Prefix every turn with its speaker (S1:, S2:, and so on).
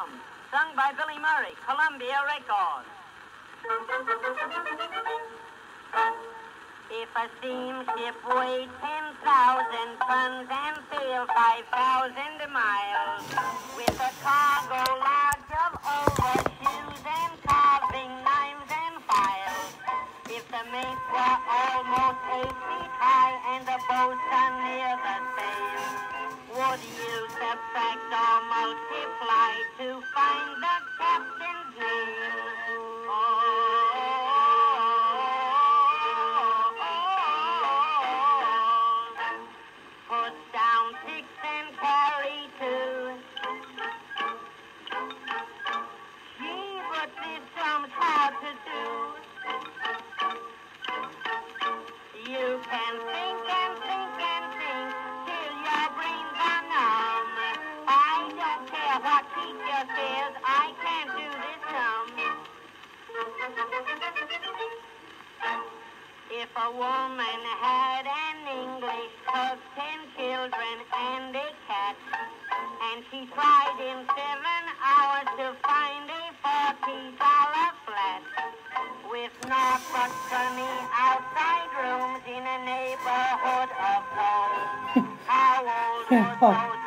S1: Town, sung by Billy Murray, Columbia Records. If a steamship weighs 10,000 tons and sails 5,000 miles, with a cargo large of overshoes and carving knives and files, if the mates were almost 8 feet high and the boatswain near the same, would you subtract or multiply to find the captain's name? Put down 6 and carry 2. Gee, but this sum's hard to do. You can think and think and think till your brains are numb. I don't care what teacher says, I can't do this sum. If a woman had an English cook, 10 children and a cat, and she tried in 7 hours to find a $40 flat, with naught but sunny outside rooms in a neighborhood of homes, how old would those